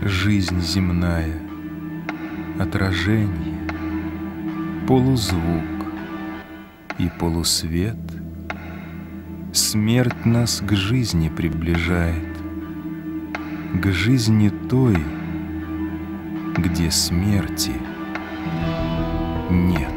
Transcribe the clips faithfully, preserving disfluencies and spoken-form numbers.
Жизнь земная, отражение, полузвук и полусвет. Смерть нас к жизни приближает, к жизни той, где смерти нет.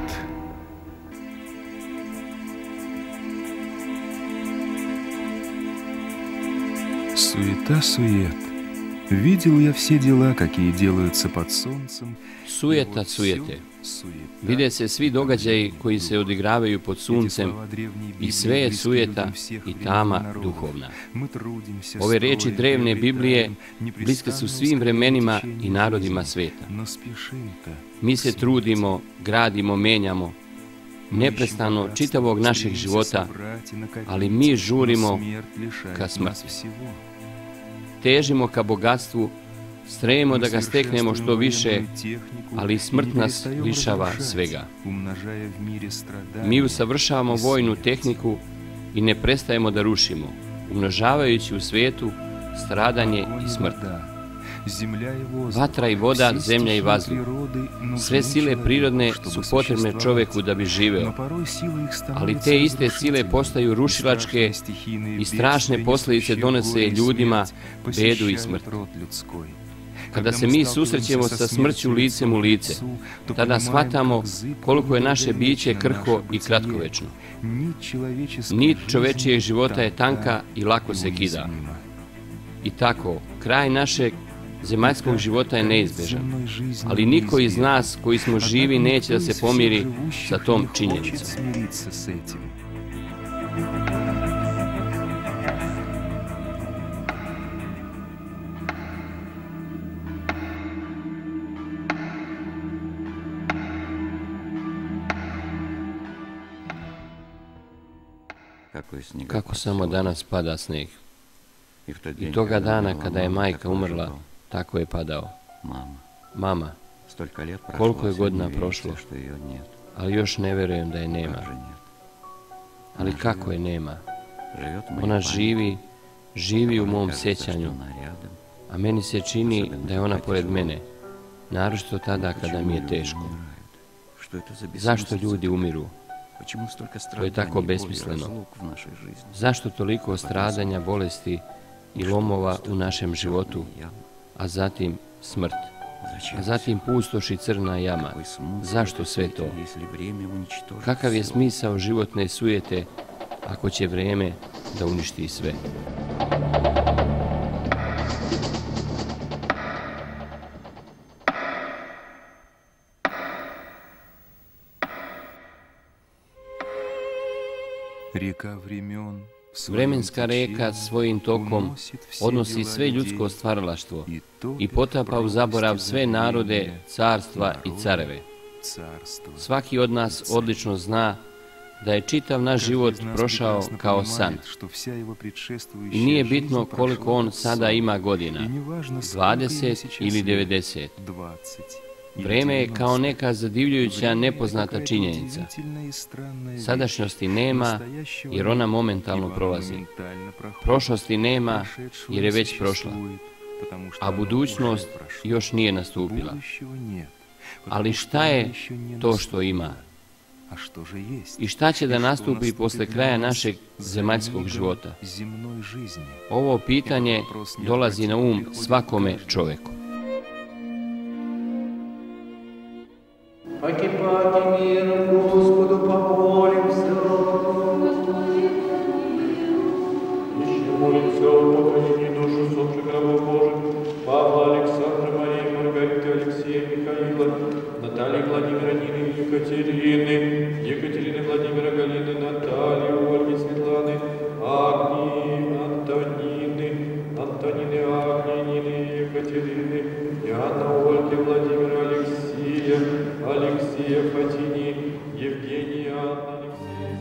Суета-сует. Видел я все дела, какие делаются под солнцем. Sujeta sujete. Vide se svi događaji koji se odigravaju pod suncem i sve je sujeta i tama duhovna. Ove riječi drevne Biblije bliske su svim vremenima i narodima sveta. Mi se trudimo, gradimo, menjamo, neprestano čitavog našeg života, ali mi žurimo ka smrti. Težimo ka bogatstvu, stremimo da ga steknemo što više, ali smrt nas lišava svega. Mi usavršavamo vojnu tehniku i ne prestajemo da rušimo, umnožavajući u svijetu stradanje i smrt. Vatra i voda, zemlja i vazduh. Sve sile prirodne su potrebne čoveku da bi živeo, ali te iste sile postaju rušilačke i strašne posljedice donose ljudima bedu i smrt. Kada se mi susrećemo sa smrću licem u lice, tada shvatamo koliko je naše biće krhko i kratkovečno. Nit čovečijeg života je tanka i lako se kida. I tako, kraj našeg zemaljskog života je neizbežan, ali niko iz nas koji smo živi neće da se pomiri sa tom činjenicom. Kako samo danas pada sneg. I toga dana kada je majka umrla, tako je padao. Mama, koliko je godina prošlo, ali još ne verujem da je nema. Ali kako je nema? Ona živi, živi u mom sjećanju, a meni se čini da je ona pored mene, naročito tada kada mi je teško. Zašto ljudi umiru? To je tako besmisleno. Zašto toliko stradanja, bolesti i lomova u našem životu, a zatim smrt, a zatim pustoš i crna jama? Zašto sve to? Kakav je smisao životne sujete ako će vrijeme da uništi sve? Vremenska reka svojim tokom odnosi sve ljudsko stvaralaštvo i potapa u zaborav sve narode, carstva i careve. Svaki od nas odlično zna da je čitav naš život prošao kao san. I nije bitno koliko on sada ima godina, dvadeset ili devedeset. Vreme je kao neka zadivljujuća nepoznata činjenica. Sadašnjosti nema jer ona momentalno prolazi. Prošlosti nema jer je već prošla. A budućnost još nije nastupila. Ali šta je to što ima? I šta će da nastupi posle kraja našeg zemaljskog života? Ovo pitanje dolazi na um svakome čoveku. Паки, паки, миром Господу помолимся. Еще молимся о похоронении душу усопших рабов Божьих, Павла, Александра, Марии, Маргариты, Алексея, Михаила, Натальи, Владимира, Нины, Екатерины, Екатерины, Владимира, Галины, Натальи, Ольги, Светланы, Агнии, Антонины, Антонины, Агнии, Нины, Екатерины, Иоанна, Ольги, Владимира, Алексея, Алексея, Фатини, Евгения, Алексея,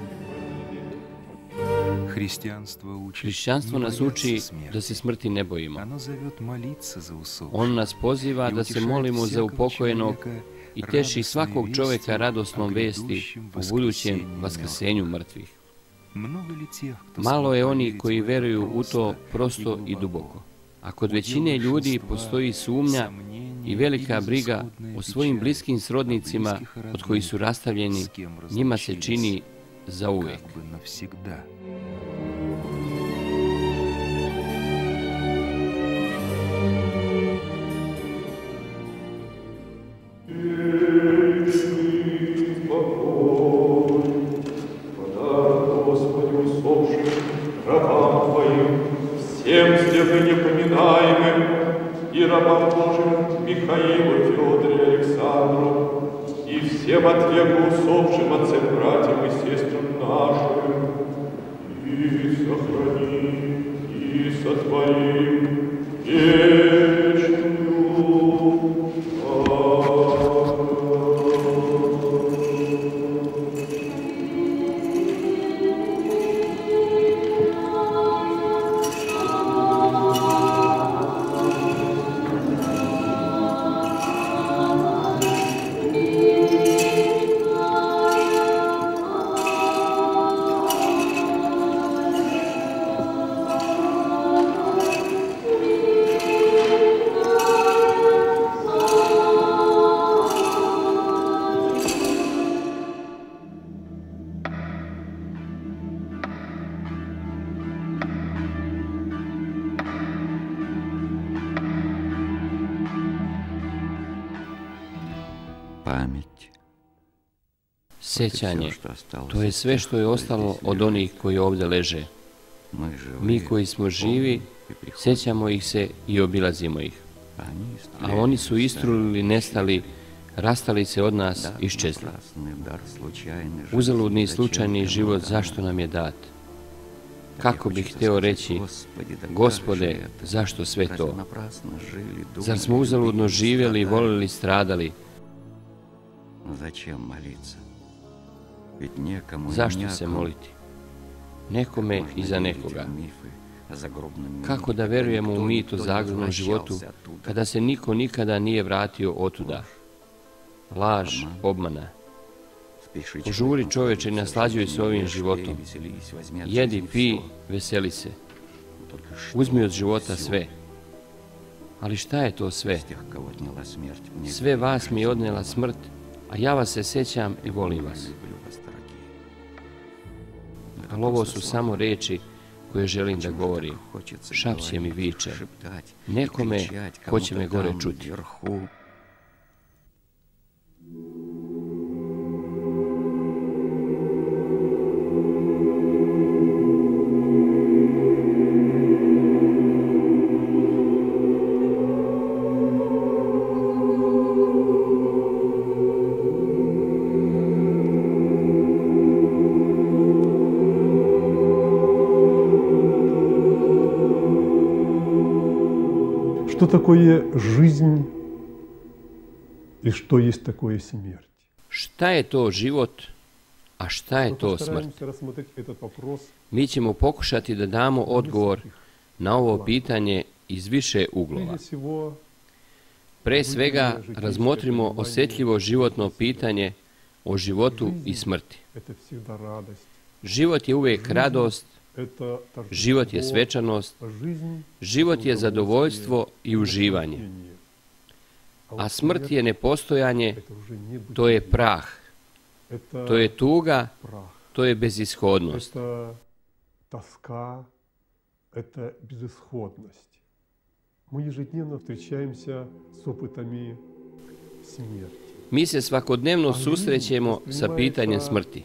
Hrišćanstvo nas uči da se smrti ne bojimo. On nas poziva da se molimo za upokojenog i teši svakog čovjeka radosnom vesti o budućem vaskrsenju mrtvih. Malo je oni koji veruju u to prosto i duboko. A kod većine ljudi postoji sumnja i velika briga o svojim bliskim srodnicima od kojih su rastavljeni, njima se čini zauvek. Всем святым непоминаемым и рабам Божьим Михаилу, Федору, Александру и всем от века усопшим отцам, братьям и сестрам нашим, и сохрани, и сотвори вечную. Sjećanje, to je sve što je ostalo od onih koji ovdje leže. Mi koji smo živi, sjećamo ih se i obilazimo ih. A oni su istrulili, nestali, rastali se od nas, iščezli. Uzaludni slučajni život, zašto nam je dat? Kako bih hteo reći, Gospode, zašto sve to? Zar smo uzaludno živjeli, volili, stradali? Zašto se moliti? Nekome i za nekoga. Kako da verujemo u mit o zagrobnom životu, kada se niko nikada nije vratio otuda? Laž, obmana. Požuri čoveče, naslađuj se ovim životom. Jedi, pi, veseli se. Uzmi od života sve. Ali šta je to sve? Sve vas mi je odnela smrt, a ja vas se sjećam i volim vas. Ali ovo su samo reči koje želim da govorim. Šapće mi viče. Nekome ko će me gore čuti. Что такое жизнь и что есть такое смерть? Šta je to život, a šta je to smrt? Mi ćemo pokušati da damo odgovor na ovo pitanje iz više uglova. Pre svega razmotrimo osjetljivo životno pitanje o životu i smrti. Život je uvijek radost, život je svečanost, život je zadovoljstvo i uživanje. A smrt je nepostojanje, to je prah, to je tuga, to je bezishodnost. Mi se svakodnevno susrećemo sa pitanjem smrti.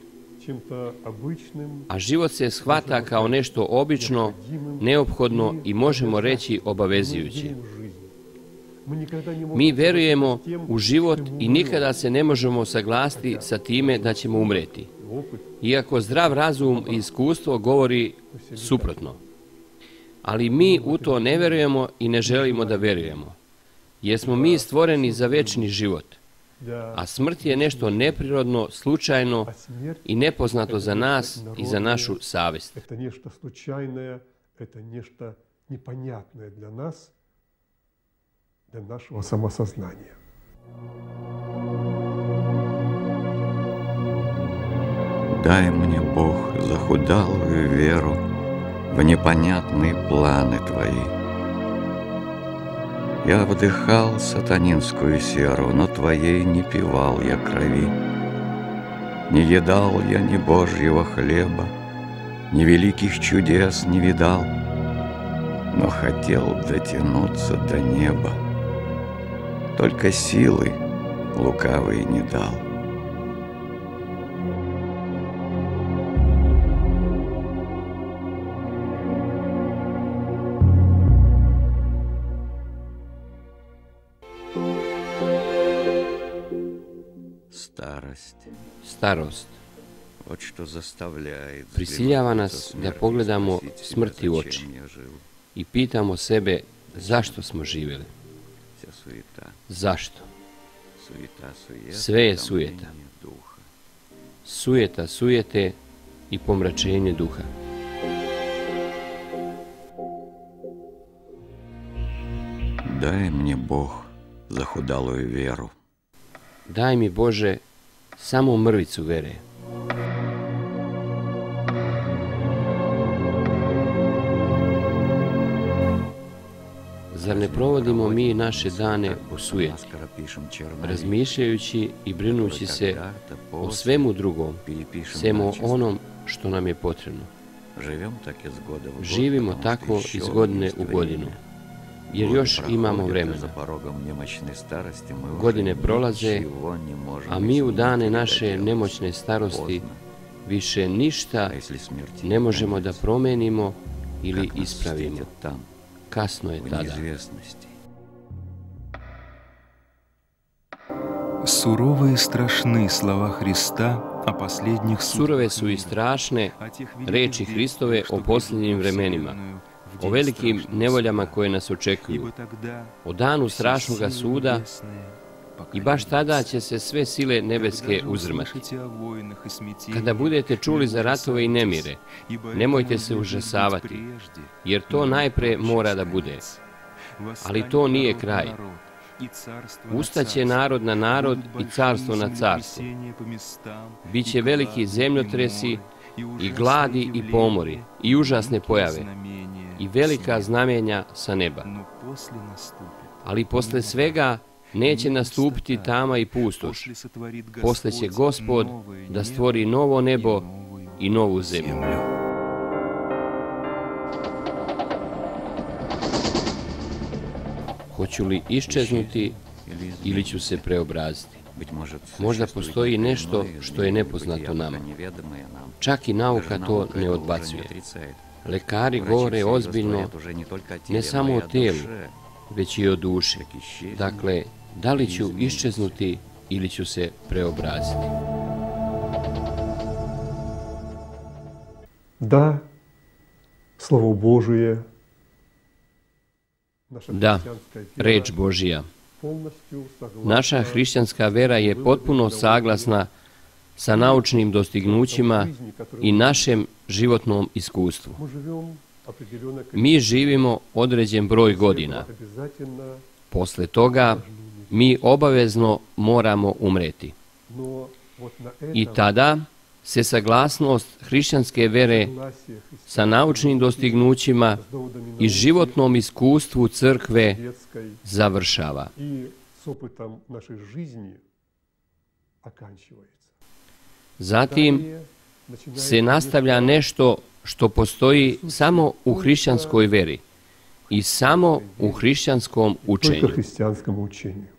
A život se shvata kao nešto obično, neophodno i možemo reći obavezujuće. Mi verujemo u život i nikada se ne možemo saglasiti sa time da ćemo umreti. Iako zdrav razum i iskustvo govori suprotno. Ali mi u to ne verujemo i ne želimo da verujemo. Jer smo mi stvoreni za večni život. A smrt je nešto neprirodno, slučajno i nepoznato za nas i za našu savjest. Дай мне, Бог, захудалую веру в непонятные планы Твои. Я вдыхал сатанинскую серу, но твоей не пивал я крови. Не едал я ни Божьего хлеба, ни великих чудес не видал, но хотел дотянуться до неба. Только силы лукавый не дал. Starost. Starost Вот что заставляет prisiljava nas da pogledamo smrti u oči i pitamo sebe zašto smo živjeli. Zašto? Sve je sujeta. Sujeta sujete i pomračenje duha. Дай мне, Бог, захудалую веру. Daj mi, Bože, samo mrvicu vere. Zar ne provodimo mi naše dane u sujeti, razmišljajući i brinući se o svemu drugom, sem o onom što nam je potrebno? Živimo tako iz godine u godinu, jer još imamo vremena. Godine prolaze, a mi u dane naše nemoćne starosti više ništa ne možemo da promenimo ili ispravimo. Kasno je tada. Суровые и страшны слова Христа о последних Surove su i strašne reči Hristove o posljednjim vremenima, o velikim nevoljama koje nas očekuju, o danu strašnoga suda, i baš tada će se sve sile nebeske uzrmati. Kada budete čuli za ratove i nemire, nemojte se užasavati, jer to najpre mora da bude. Ali to nije kraj. Ustaće narod na narod i carstvo na carstvo. Biće veliki zemljotresi i gladi i pomori i užasne pojave i velika znamenja sa neba. Ali posle svega neće nastupiti tama i pustoš. Posle će Gospod da stvori novo nebo i novu zemlju. Hoću li iščeznuti ili ću se preobraziti? Možda postoji nešto što je nepoznato nama. Čak i nauka to ne odbacuje. Lekari govore ozbiljno ne samo o telu, već i o duši. Dakle, da li ću iščeznuti ili ću se preobraziti? Da, Slovo Božije, Da, reč Božija. Naša hrišćanska vera je potpuno saglasna sa naučnim dostignućima i našem životnom iskustvu. Mi živimo određen broj godina. Posle toga mi obavezno moramo umreti. I tada se saglasnost hrišćanske vere sa naučnim dostignućima i životnom iskustvu crkve završava. Zatim se nastavlja nešto što postoji samo u hrišćanskoj veri i samo u hrišćanskom učenju.